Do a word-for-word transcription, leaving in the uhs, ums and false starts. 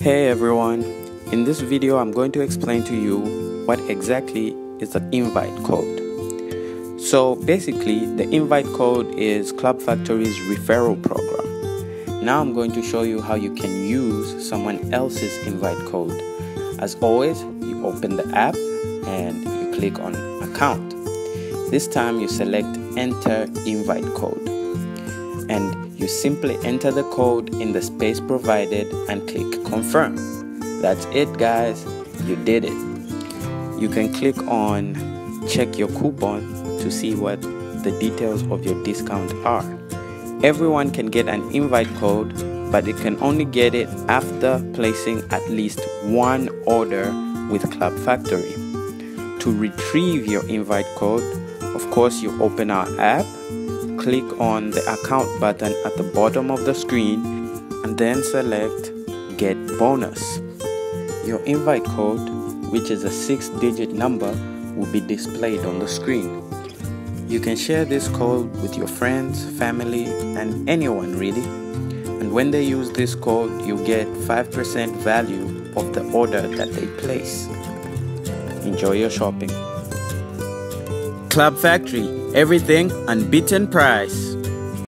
Hey everyone, in this video I'm going to explain to you what exactly is an invite code. So basically the invite code is Club Factory's referral program. Now I'm going to show you how you can use someone else's invite code. As always, you open the app and you click on account. This time you select enter invite code and you simply enter the code in the space provided and click confirm. That's it guys, you did it. You can click on check your coupon to see what the details of your discount are. Everyone can get an invite code, but it can only get it after placing at least one order with Club Factory. To retrieve your invite code, of course you open our app, click on the account button at the bottom of the screen and then select get bonus. Your invite code, which is a six digit number, will be displayed on the screen. You can share this code with your friends, family and anyone really, and when they use this code you get five percent value of the order that they place. Enjoy your shopping. Club Factory, everything unbeaten price.